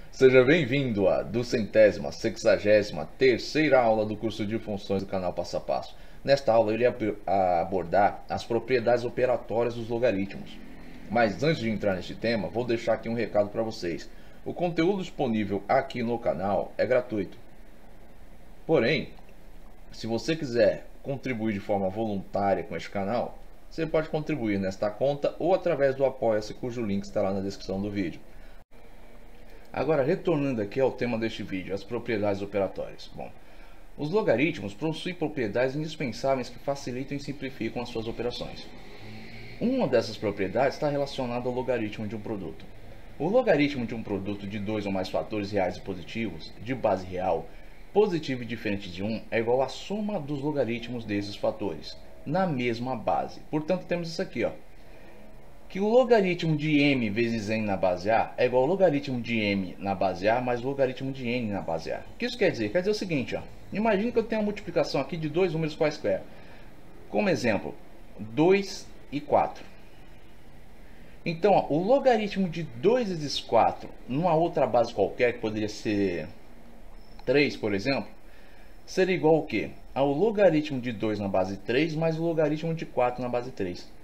Seja bem-vindo à 263ª aula do curso de funções do canal Passo a Passo. Nesta aula eu irei abordar as propriedades operatórias dos logaritmos. Mas antes de entrar neste tema, vou deixar aqui um recado para vocês. O conteúdo disponível aqui no canal é gratuito. Porém, se você quiser contribuir de forma voluntária com este canal, você pode contribuir nesta conta ou através do Apoia-se, cujo link estará na descrição do vídeo. Agora, retornando aqui ao tema deste vídeo, as propriedades operatórias. Bom, os logaritmos possuem propriedades indispensáveis que facilitam e simplificam as suas operações. Uma dessas propriedades está relacionada ao logaritmo de um produto. O logaritmo de um produto de dois ou mais fatores reais e positivos, de base real, positivo e diferente de 1, é igual à soma dos logaritmos desses fatores, na mesma base. Portanto, temos isso aqui, ó, que o logaritmo de m vezes n na base A é igual ao logaritmo de m na base A mais o logaritmo de n na base A. O que isso quer dizer? Quer dizer o seguinte, ó, imagine que eu tenho uma multiplicação aqui de dois números quaisquer. Como exemplo, 2 e 4. Então, ó, o logaritmo de 2 vezes 4 numa outra base qualquer, que poderia ser 3, por exemplo, seria igual ao quê? Ao logaritmo de 2 na base 3 mais o logaritmo de 4 na base 3.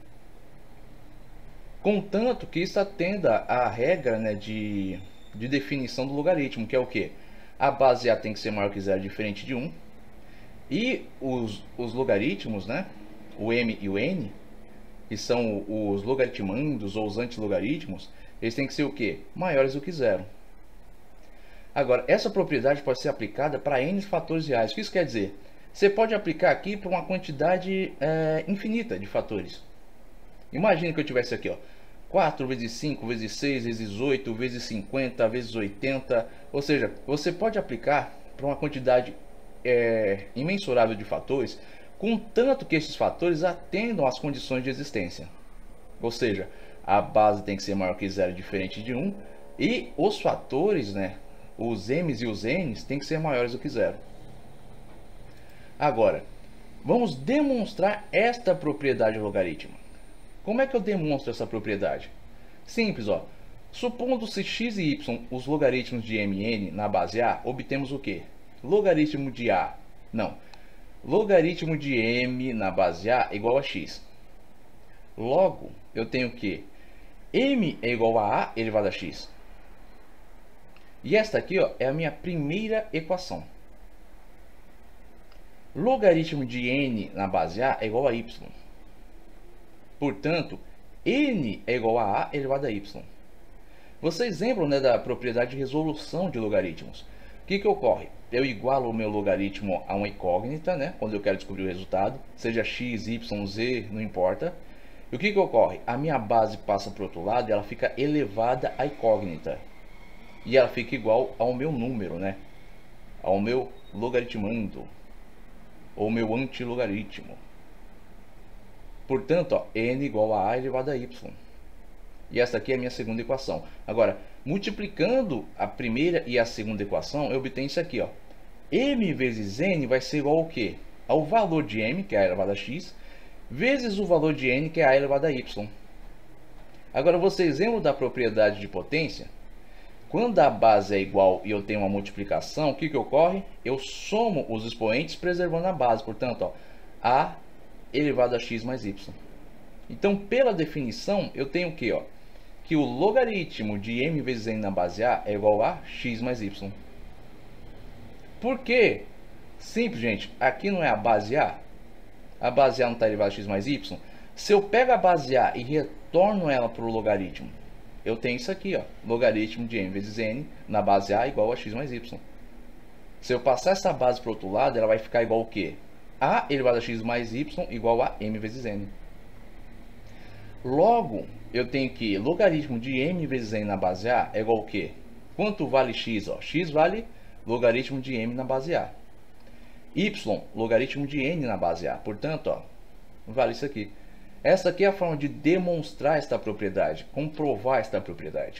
Contanto que isso atenda à regra, né, de definição do logaritmo, que é o que? A base A tem que ser maior que zero, diferente de 1. E os logaritmos, né, o m e o n, que são os logaritmandos ou os antilogaritmos, eles têm que ser o que? Maiores do que zero. Agora, essa propriedade pode ser aplicada para n fatores reais. O que isso quer dizer? Você pode aplicar aqui para uma quantidade infinita de fatores. Imagine que eu tivesse aqui, ó, 4 vezes 5 vezes 6 vezes 8 vezes 50 vezes 80. Ou seja, você pode aplicar para uma quantidade imensurável de fatores, contanto que esses fatores atendam às condições de existência. Ou seja, a base tem que ser maior que zero, diferente de 1, e os fatores, né, os m's e os n's, tem que ser maiores do que zero. Agora, vamos demonstrar esta propriedade logarítmica. Como é que eu demonstro essa propriedade? Simples, ó. Supondo-se x e y os logaritmos de m e n na base A, obtemos o quê? Logaritmo de A. Não. Logaritmo de m na base A é igual a x. Logo, eu tenho que m é igual a A elevado a x. E esta aqui, ó, é a minha primeira equação. Logaritmo de n na base A é igual a y. Portanto, n é igual a elevado a y. Vocês lembram, né, da propriedade de resolução de logaritmos? O que ocorre? Eu igualo o meu logaritmo a uma incógnita, né, quando eu quero descobrir o resultado, seja x, y, z, não importa. E o que ocorre? A minha base passa para o outro lado e ela fica elevada à incógnita. E ela fica igual ao meu número, né, ao meu logaritmando, ou meu antilogaritmo. Portanto, ó, n igual a A elevado a y. E essa aqui é a minha segunda equação. Agora, multiplicando a primeira e a segunda equação, eu obtenho isso aqui, ó. M vezes n vai ser igual ao quê? Ao valor de m, que é a elevado a x, vezes o valor de n, que é a elevado a y. Agora, vocês lembram da propriedade de potência? Quando a base é igual e eu tenho uma multiplicação, o que ocorre? Eu somo os expoentes preservando a base. Portanto, ó, a elevado a x mais y. Então, pela definição, eu tenho o que, ó? Que o logaritmo de m vezes n na base A é igual a x mais y. Por quê? Simples, gente. Aqui não é a base A. A base A não está elevada a x mais y. Se eu pego a base A e retorno ela para o logaritmo, eu tenho isso aqui, ó. Logaritmo de m vezes n na base A igual a x mais y. Se eu passar essa base para o outro lado, ela vai ficar igual ao quê? A elevado a x mais y igual a m vezes n. Logo, eu tenho que logaritmo de m vezes n na base A é igual ao quê? Quanto vale x? Ó? X vale logaritmo de m na base A. Y, logaritmo de n na base A. Portanto, ó, vale isso aqui. Essa aqui é a forma de demonstrar esta propriedade, comprovar esta propriedade.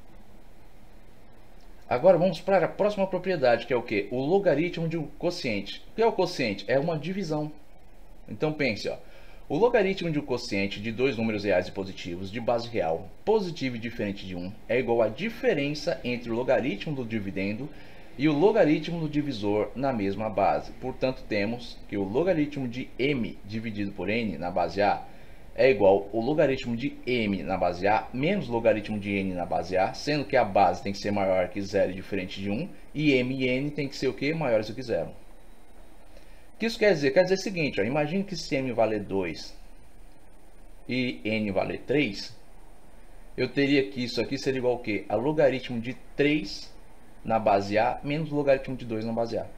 Agora vamos para a próxima propriedade, que é o quê? O logaritmo de um quociente. O que é o quociente? É uma divisão. Então pense, ó, O logaritmo de um quociente de dois números reais e positivos de base real, positivo e diferente de 1, é igual à diferença entre o logaritmo do dividendo e o logaritmo do divisor na mesma base. Portanto, temos que o logaritmo de m dividido por n na base a é igual ao logaritmo de m na base a menos logaritmo de n na base a, sendo que a base tem que ser maior que 0 e diferente de 1, e m e n tem que ser o quê? Maiores do que 0. O que isso quer dizer? Quer dizer o seguinte, ó, imagine que se m valer 2 e n valer 3, eu teria que isso aqui seria igual ao quê? A logaritmo de 3 na base a menos logaritmo de 2 na base a.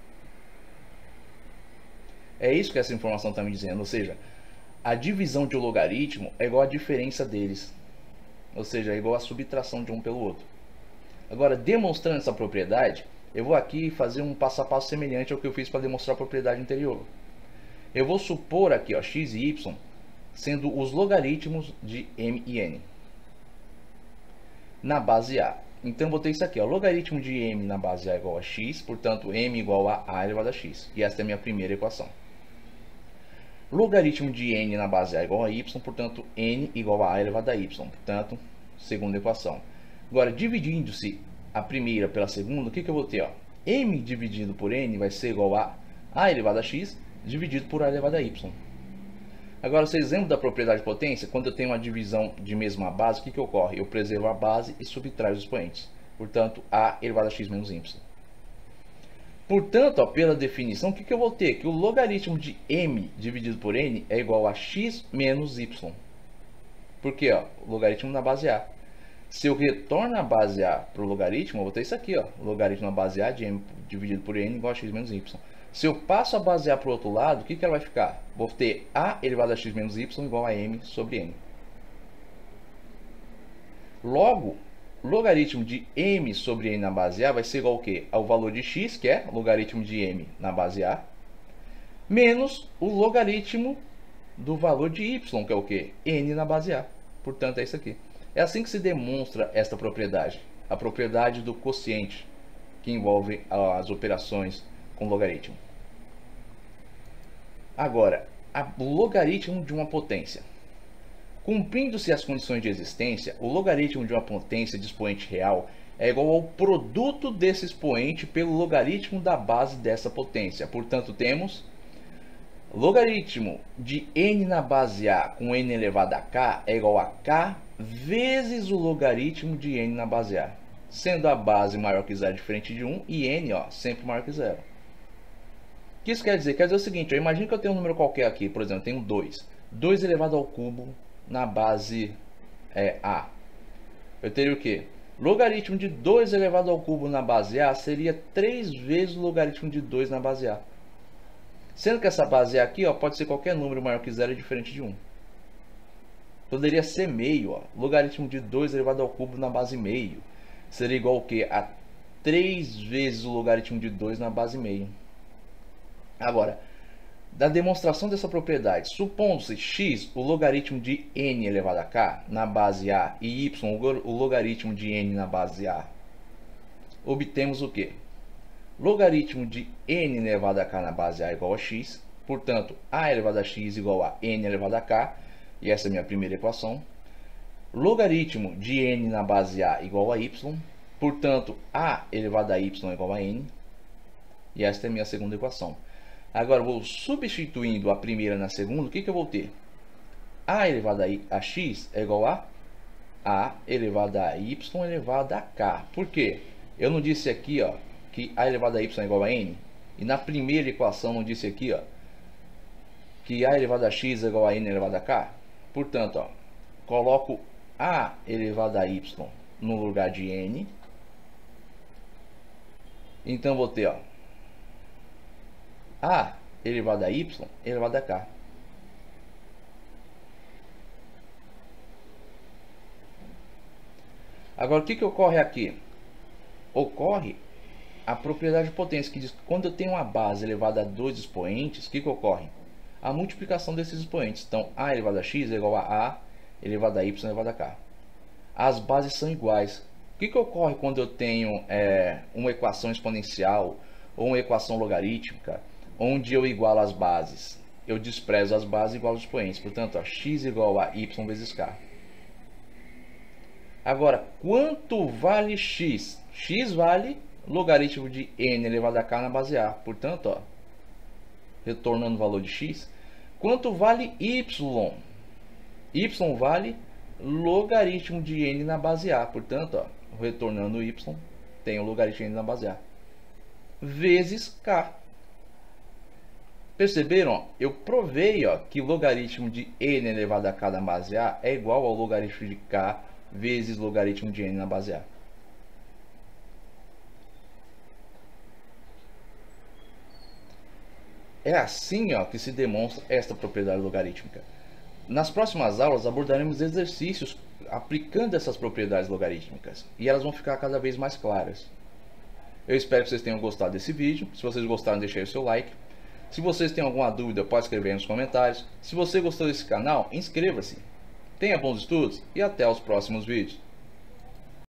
É isso que essa informação está me dizendo, ou seja, a divisão de um logaritmo é igual à diferença deles, ou seja, é igual à subtração de um pelo outro. Agora, demonstrando essa propriedade, eu vou aqui fazer um passo a passo semelhante ao que eu fiz para demonstrar a propriedade anterior. Eu vou supor aqui, ó, x e y sendo os logaritmos de m e n na base a. Então, eu vou ter isso aqui, ó, logaritmo de m na base a igual a x, portanto, m igual a elevado a x. E essa é a minha primeira equação. Logaritmo de n na base a igual a y, portanto, n igual a elevado a y. Portanto, segunda equação. Agora, dividindo-se a primeira pela segunda, o que eu vou ter? Ó? M dividido por n vai ser igual a elevado a x dividido por a elevado a y. Agora, vocês lembram da propriedade de potência? Quando eu tenho uma divisão de mesma base, o que ocorre? Eu preservo a base e subtraio os expoentes. Portanto, a elevado a x menos y. Portanto, ó, pela definição, o que eu vou ter? Que o logaritmo de m dividido por n é igual a x menos y. Por quê? Ó, o logaritmo na base a. Se eu retorno a base a para o logaritmo, eu vou ter isso aqui, ó, logaritmo na base a de m dividido por n igual a x menos y. Se eu passo a base a para o outro lado, o que ela vai ficar? Vou ter a elevado a x menos y igual a m sobre n. Logo, logaritmo de m sobre n na base a vai ser igual ao quê? Ao valor de x, que é logaritmo de m na base a, menos o logaritmo do valor de y, que é o quê? N na base a. Portanto, é isso aqui. É assim que se demonstra esta propriedade, a propriedade do quociente, que envolve as operações com logaritmo. Agora, o logaritmo de uma potência. Cumprindo-se as condições de existência, o logaritmo de uma potência de expoente real é igual ao produto desse expoente pelo logaritmo da base dessa potência. Portanto, temos logaritmo de n na base a com n elevado a k é igual a k vezes o logaritmo de n na base a, sendo a base maior que 0 diferente de 1 e n, ó, sempre maior que 0. O que isso quer dizer? Quer dizer o seguinte, imagina que eu tenho um número qualquer aqui, por exemplo, eu tenho 2. 2 elevado ao cubo na base a. Eu teria o quê? Logaritmo de 2 elevado ao cubo na base a seria 3 vezes o logaritmo de 2 na base a. Sendo que essa base a aqui, ó, pode ser qualquer número maior que 0 e diferente de 1. Poderia ser meio, ó. Logaritmo de 2 elevado ao cubo na base meio seria igual ao quê? A 3 vezes o logaritmo de 2 na base meio. Agora, da demonstração dessa propriedade, supondo-se x o logaritmo de n elevado a k na base a e y o logaritmo de n na base a, obtemos o quê? Logaritmo de n elevado a k na base a igual a x, portanto, a elevado a x igual a n elevado a k, e essa é a minha primeira equação. Logaritmo de n na base a igual a y, portanto, a elevado a y igual a n, e esta é a minha segunda equação. Agora, vou substituindo a primeira na segunda, o que eu vou ter? A elevado a x é igual a elevado a y elevado a k. Por quê? Eu não disse aqui, ó, que a elevado a y é igual a n? E na primeira equação não disse aqui, ó, que a elevado a x é igual a n elevado a k? Portanto, ó, coloco a elevado a y no lugar de n. Então, vou ter, ó, a elevado a y elevado a k. Agora, o que ocorre aqui? Ocorre a propriedade de potência, que diz que quando eu tenho uma base elevada a 2 expoentes, o que ocorre? A multiplicação desses expoentes. Então, a elevado a x é igual a elevado a y elevado a k. As bases são iguais. O que ocorre quando eu tenho uma equação exponencial ou uma equação logarítmica, onde eu igualo as bases? eu desprezo as bases igual aos expoentes. Portanto, ó, x igual a y vezes k. Agora, quanto vale x? X vale logaritmo de n elevado a k na base a. Portanto, ó, retornando o valor de x. Quanto vale y? Y vale logaritmo de n na base a. Portanto, ó, retornando o y, tem o logaritmo de n na base a. Vezes k. Perceberam? Eu provei, ó, que o logaritmo de n elevado a k na base a é igual ao logaritmo de k vezes logaritmo de n na base a. É assim, ó, que se demonstra esta propriedade logarítmica. Nas próximas aulas abordaremos exercícios aplicando essas propriedades logarítmicas e elas vão ficar cada vez mais claras. Eu espero que vocês tenham gostado desse vídeo. Se vocês gostaram, deixe aí o seu like. Se vocês têm alguma dúvida, pode escrever aí nos comentários. Se você gostou desse canal, inscreva-se. Tenha bons estudos e até os próximos vídeos.